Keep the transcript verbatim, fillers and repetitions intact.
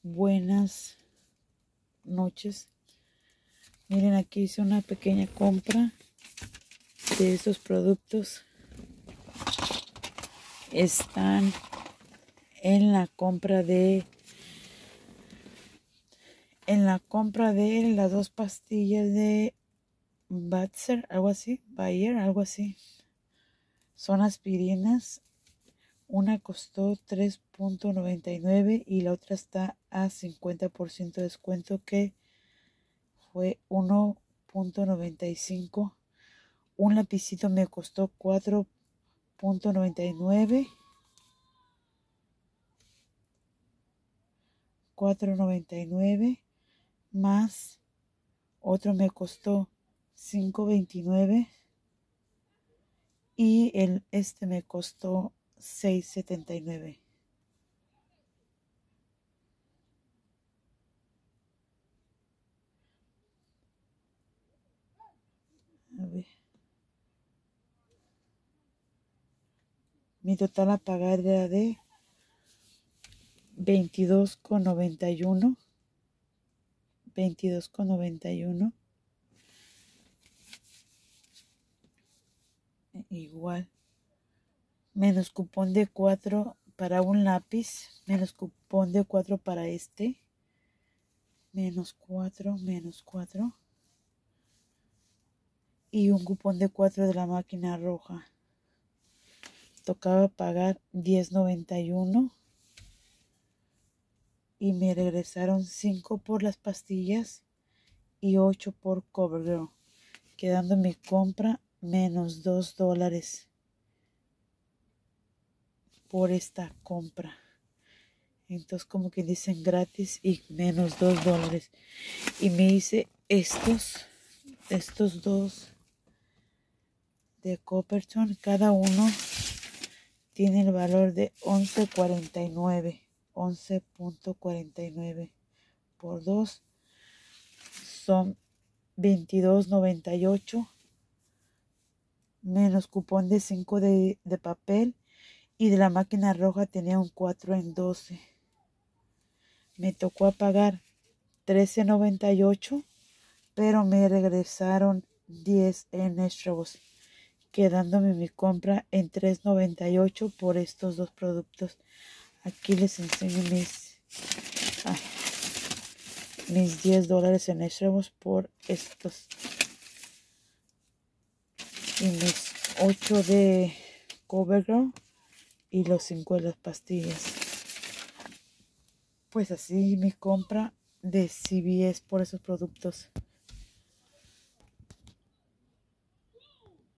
Buenas noches. Miren, aquí hice una pequeña compra de estos productos. Están en la compra de en la compra de las dos pastillas de Batzer, algo así, Bayer, algo así. Son aspirinas. Una costó tres punto noventa y nueve y la otra está a cincuenta por ciento de descuento, que fue uno punto noventa y cinco. Un lapicito me costó cuatro punto noventa y nueve. cuatro punto noventa y nueve más otro me costó cinco punto veintinueve y el este me costó seis punto setenta y nueve. A ver. Mi total a pagar era de veintidós con noventa y uno. veintidós con noventa y uno. Igual. Menos cupón de cuatro para un lápiz. Menos cupón de cuatro para este. Menos cuatro, menos cuatro. Y un cupón de cuatro de la máquina roja. Tocaba pagar diez noventa y uno. Y me regresaron cinco por las pastillas y ocho por CoverGirl, quedando mi compra menos dos dólares por esta compra. Entonces, como que dicen gratis y menos dos dólares. Y me hice estos, estos dos de Coppertone. Cada uno tiene el valor de once cuarenta y nueve. once punto cuarenta y nueve por dos son veintidós noventa y ocho, menos cupón de cinco de, de papel, y de la máquina roja tenía un cuatro en doce. Me tocó a pagar trece noventa y ocho, pero me regresaron diez en extras, quedándome mi compra en tres noventa y ocho por estos dos productos. Aquí les enseño mis ay, mis diez dólares en extras por estos, y mis ocho de CoverGirl y los cinco de las pastillas. Pues así mi compra de C V S por esos productos.